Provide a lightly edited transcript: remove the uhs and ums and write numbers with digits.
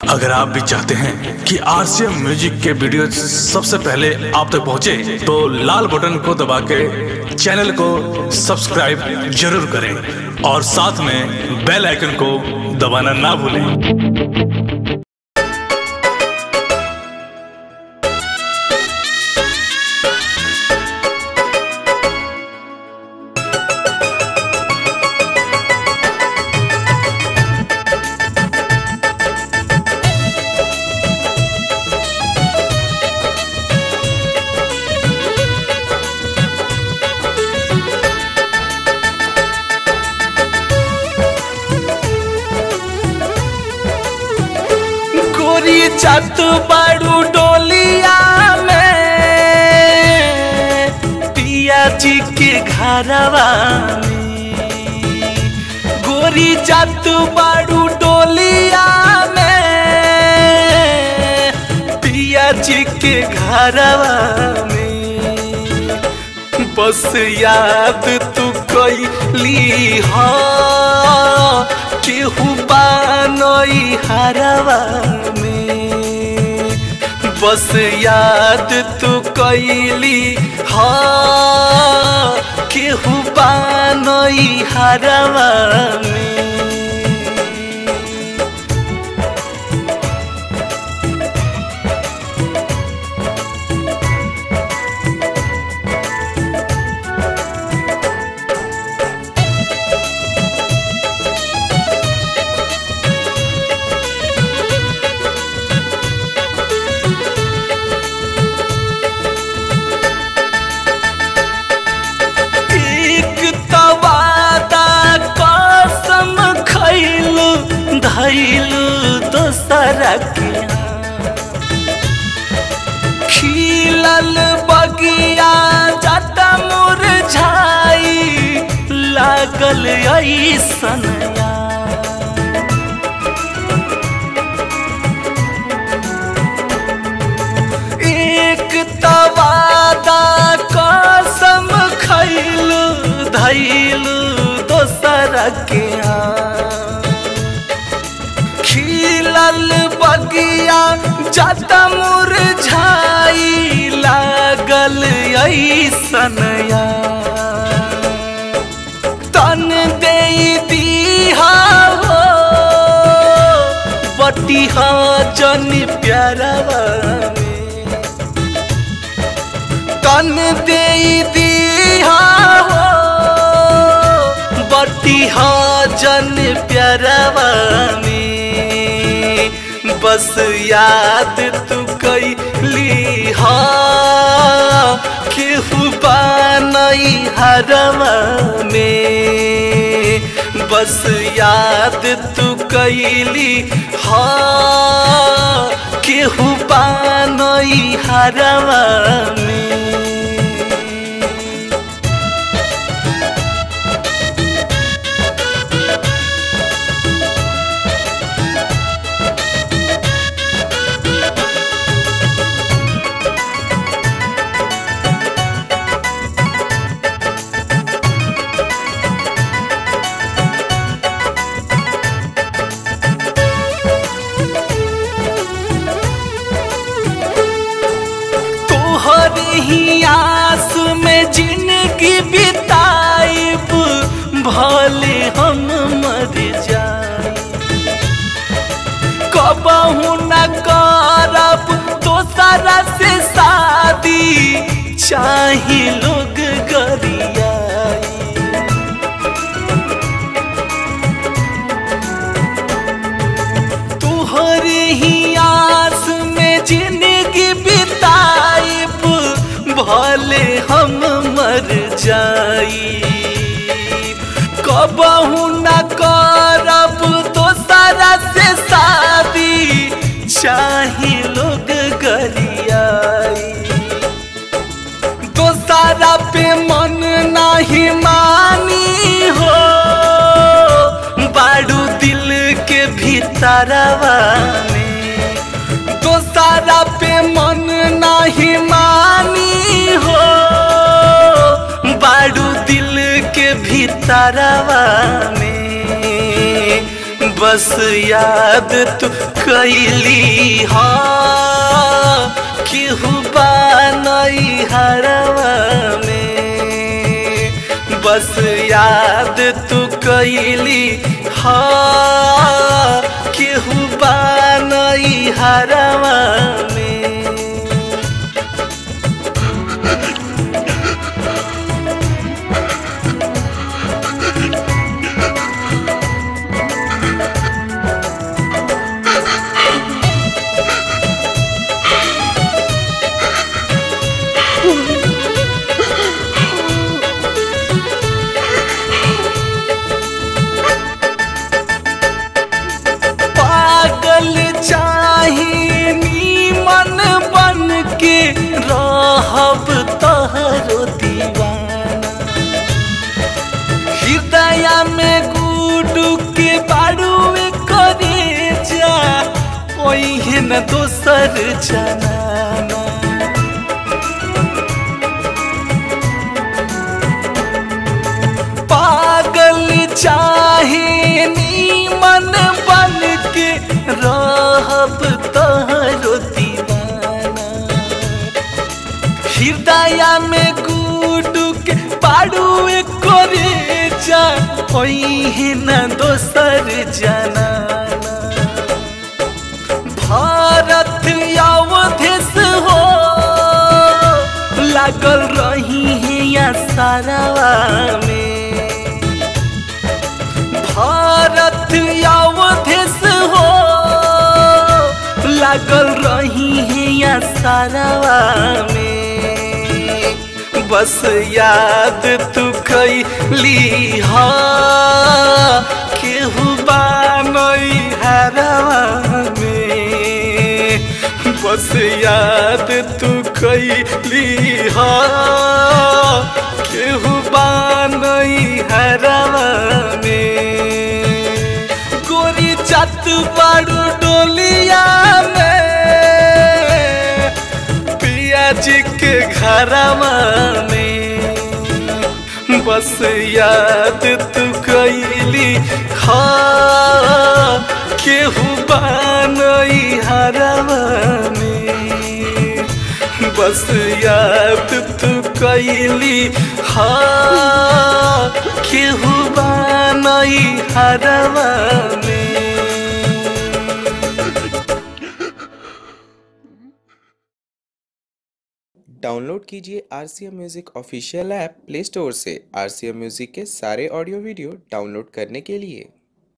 अगर आप भी चाहते हैं कि आरसीएम म्यूजिक के वीडियो सबसे पहले आप तक पहुंचे, तो लाल बटन को दबा के चैनल को सब्सक्राइब जरूर करें और साथ में बेल आइकन को दबाना ना भूलें। चत बड़ू डोलिया में पिया जी के घरवा में, गोरी चत बड़ू डोलिया में पिया जी के घरवा में, बस याद तू कैली हा केहू बानई हरवा में, बस याद तू कैली हाँ केहू बानई हरवा में। दोसरा के खिलल बगिया जाता मुरझाई लागल ऐसन एक तवादा कसम खैलू धैलू दोसरा के खिलल बगिया जाता मुरझाई लागल ऐसन तन दे दीहा हो बटिहा जन प्यारवा में, तन दे दीहा हो बटिहा जन प्यारवा में, बस याद तू कैली हाँ केहू बानई हरवा में, बस याद तू कैली हाँ केहू बानई हरवा में। ही आस में जिंदगी बिताइब भले हम मर जाए, कबहू न करब दोसरा से शादी चाहे लोग गरियाई, तुहरे ही आस में जिंदगी बिताइब भले हम मर जाई, कबहू न करब दोसरा से शादी चाहे लोग गरियाई, दोसरा पे मन नहीं मानी हो बाड़ू दिल के भीतरवा में, दोसरा पे मन नहीं मानी हो बाड़ू दिल के भीतरवा में, बस याद तू कैली हा केहू बानई हरवा में बस याद तू कैली हा केहू बानई हरवा में रहब तोहरो दीवाना हृदय में गुडू के बाड़ुए करे जा ओही न दोसर जनाना पागल चाहे नीमन बन के रहब तोहरो हृदय में गुडू के बाड़ुए करे जा ओही न दोसर जनाना भारत अवधेश हो लागल रही है या सारावा में भारत अवधेश हो लागल रही है या सारावा में बस याद तू कैली हा केहू बानई हरवा में बस याद तू कैली हा केहू बानई हरवा में गोरी जात बाड़ू डोलिया में जी के घरवा में बस याद तू कैली हा केहू बानई हरवा में बस याद तू कैली हा केहू बानई हरवा में डाउनलोड कीजिए RCM music official app play store से। RCM म्यूजिक के सारे ऑडियो वीडियो डाउनलोड करने के लिए